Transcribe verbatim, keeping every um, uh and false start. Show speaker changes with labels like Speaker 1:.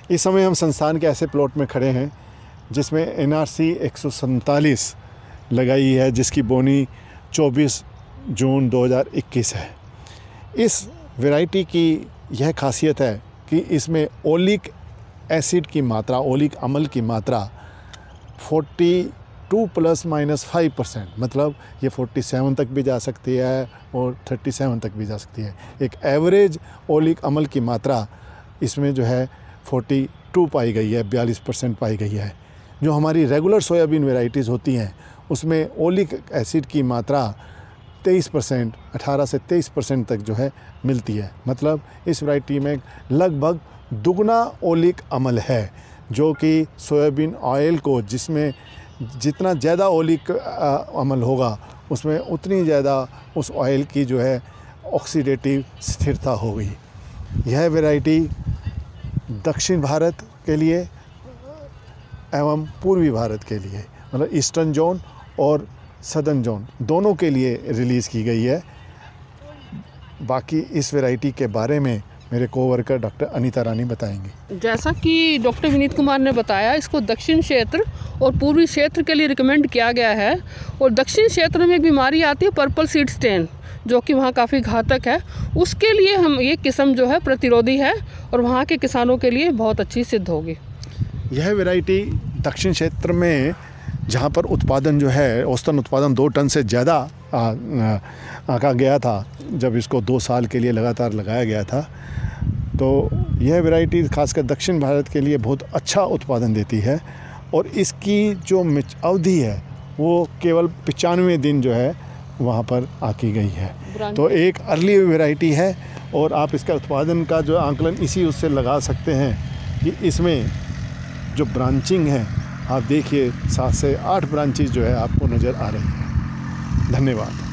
Speaker 1: इस समय हम संस्थान के ऐसे प्लॉट में खड़े हैं जिसमें एन आर सी एक सौ सैंतालीस लगाई है, जिसकी बोनी चौबीस जून दो हज़ार इक्कीस है। इस वैरायटी की यह खासियत है कि इसमें ओलिक एसिड की मात्रा, ओलिक अम्ल की मात्रा बयालीस प्लस माइनस फाइव परसेंट, मतलब ये सैंतालीस तक भी जा सकती है और सैंतीस तक भी जा सकती है। एक एवरेज ओलिक अम्ल की मात्रा इसमें जो है बयालीस पाई गई है, बयालीस परसेंट पाई गई है। जो हमारी रेगुलर सोयाबीन वेराइटीज़ होती हैं उसमें ओलिक एसिड की मात्रा तेईस परसेंट, अठारह से तेईस परसेंट तक जो है मिलती है। मतलब इस वैरायटी में लगभग दुगना ओलिक अम्ल है, जो कि सोयाबीन ऑयल को, जिसमें जितना ज़्यादा ओलिक अम्ल होगा उसमें उतनी ज़्यादा उस ऑयल की जो है ऑक्सीडेटिव स्थिरता होगी। यह वैरायटी दक्षिण भारत के लिए एवं पूर्वी भारत के लिए, मतलब ईस्टर्न जोन और सदर्न जोन दोनों के लिए रिलीज़ की गई है। बाकी इस वैरायटी के बारे में मेरे कोवर्कर डॉक्टर अनीता रानी बताएंगी।
Speaker 2: जैसा कि डॉक्टर विनीत कुमार ने बताया, इसको दक्षिण क्षेत्र और पूर्वी क्षेत्र के लिए रिकमेंड किया गया है। और दक्षिण क्षेत्र में एक बीमारी आती है पर्पल सीड स्टेन, जो कि वहाँ काफ़ी घातक है। उसके लिए हम ये किस्म जो है प्रतिरोधी है और वहाँ के किसानों के लिए बहुत अच्छी सिद्ध होगी।
Speaker 1: यह वैरायटी दक्षिण क्षेत्र में, जहाँ पर उत्पादन जो है औसतन उत्पादन दो टन से ज़्यादा आंका गया था जब इसको दो साल के लिए लगातार लगाया गया था, तो यह वैरायटी खासकर दक्षिण भारत के लिए बहुत अच्छा उत्पादन देती है। और इसकी जो अवधि है वो केवल पचानवे दिन जो है वहाँ पर आकी गई है। तो एक अर्ली वैरायटी है और आप इसका उत्पादन का जो आंकलन इसी उससे लगा सकते हैं कि इसमें जो ब्रांचिंग है, आप देखिए सात से आठ ब्रांचेज जो है आपको नज़र आ रही है। धन्यवाद।